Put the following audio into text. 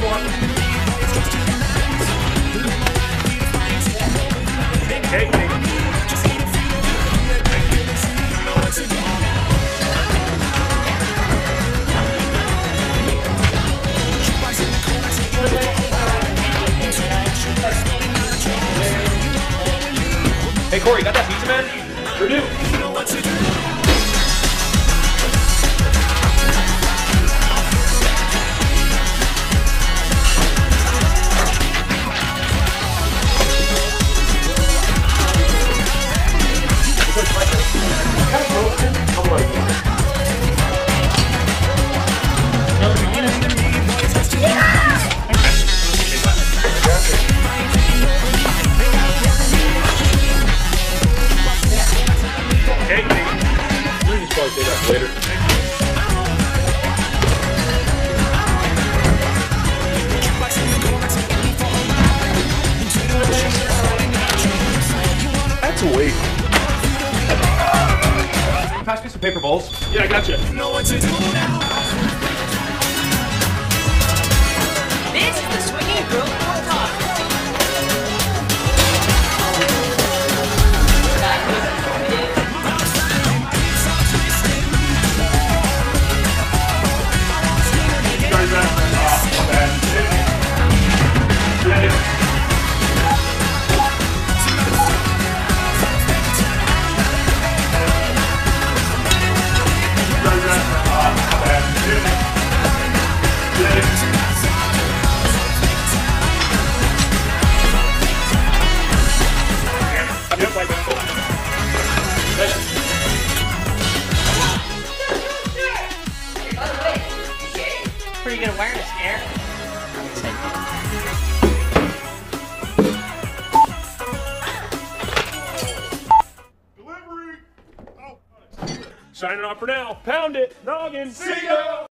more. Okay, hey Corey, got that pizza, man? Sure do. Later. That's a weight. Pass me some paper bowls. Yeah, I got you. Know what to do now. This is the Swinging Girl Talk. Pretty good awareness, Eric. Delivery! Oh. Signing off for now. Pound it. Noggin. See ya!